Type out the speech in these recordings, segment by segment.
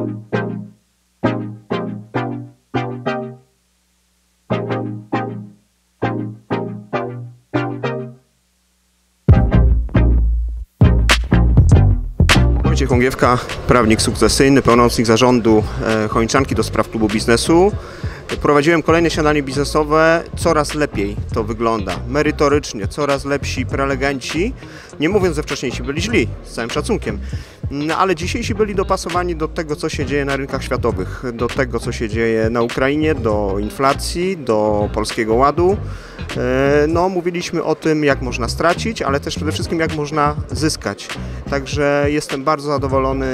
Wojciech Łągiewka, prawnik sukcesyjny, pełnomocnik zarządu Chojniczanki do spraw klubu biznesu. Prowadziłem kolejne śniadanie biznesowe, coraz lepiej to wygląda, merytorycznie, coraz lepsi prelegenci, nie mówiąc, że wcześniejsi byli źli, z całym szacunkiem, no, ale dzisiejsi byli dopasowani do tego, co się dzieje na rynkach światowych, do tego, co się dzieje na Ukrainie, do inflacji, do Polskiego Ładu. No, mówiliśmy o tym, jak można stracić, ale też przede wszystkim, jak można zyskać. Także jestem bardzo zadowolony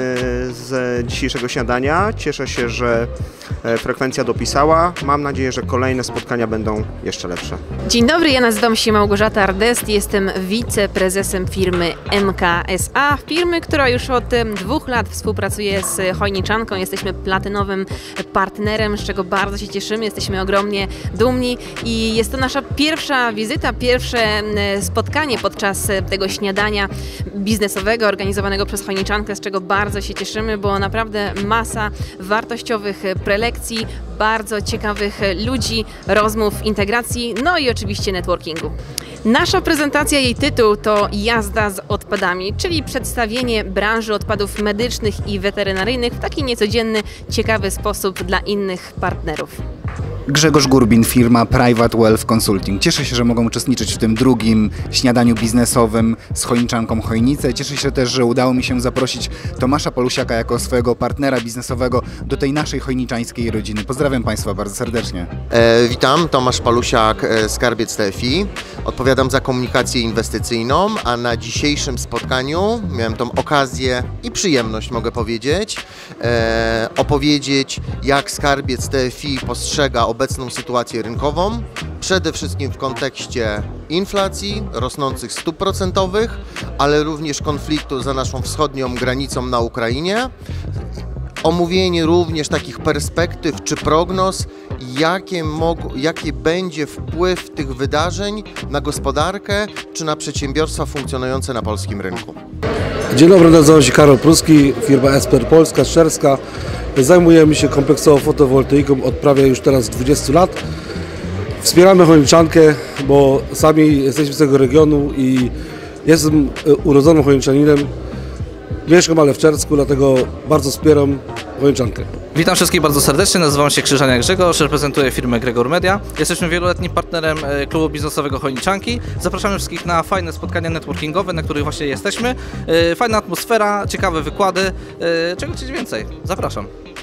z dzisiejszego śniadania. Cieszę się, że frekwencja dopisała. Mam nadzieję, że kolejne spotkania będą jeszcze lepsze. Dzień dobry, ja nazywam się Małgorzata Ardest, jestem wiceprezesem firmy MKSA, firmy, która już od 2 lat współpracuje z Chojniczanką. Jesteśmy platynowym partnerem, z czego bardzo się cieszymy, jesteśmy ogromnie dumni i jest to nasza pierwsza wizyta, pierwsze spotkanie podczas tego śniadania biznesowego organizowanego przez Chojniczankę, z czego bardzo się cieszymy, bo naprawdę masa wartościowych prelekcji, bardzo ciekawych ludzi, rozmów, integracji, no i oczywiście networkingu. Nasza prezentacja, jej tytuł to Jazda z odpadami, czyli przedstawienie branży odpadów medycznych i weterynaryjnych w taki niecodzienny, ciekawy sposób dla innych partnerów. Grzegorz Gurbin, firma Private Wealth Consulting. Cieszę się, że mogą uczestniczyć w tym drugim śniadaniu biznesowym z Chojniczanką Chojnice. Cieszę się też, że udało mi się zaprosić Tomasza Palusiaka jako swojego partnera biznesowego do tej naszej chojniczańskiej rodziny. Pozdrawiam Państwa bardzo serdecznie. Witam, Tomasz Palusiak, Skarbiec TFI. Odpowiadam za komunikację inwestycyjną, a na dzisiejszym spotkaniu miałem tą okazję i przyjemność, mogę powiedzieć, opowiedzieć, jak Skarbiec TFI postrzega obecną sytuację rynkową, przede wszystkim w kontekście inflacji, rosnących stóp procentowych, ale również konfliktu za naszą wschodnią granicą na Ukrainie. Omówienie również takich perspektyw czy prognoz, jaki będzie wpływ tych wydarzeń na gospodarkę czy na przedsiębiorstwa funkcjonujące na polskim rynku. Dzień dobry, nazywam się Karol Pruski, firma Esper Polska, Szczerska. Zajmujemy się kompleksową fotowoltaiką od prawie już teraz 20 lat. Wspieramy Chojniczankę, bo sami jesteśmy z tego regionu i jestem urodzonym chojniczaninem. Mieszkam ale w Czersku, dlatego bardzo wspieram Chojniczankę. Witam wszystkich bardzo serdecznie, nazywam się Krzyżaniak Grzegorz, reprezentuję firmę Gregor Media. Jesteśmy wieloletnim partnerem klubu biznesowego Chojniczanki. Zapraszamy wszystkich na fajne spotkania networkingowe, na których właśnie jesteśmy. Fajna atmosfera, ciekawe wykłady. Czego chcieć więcej? Zapraszam.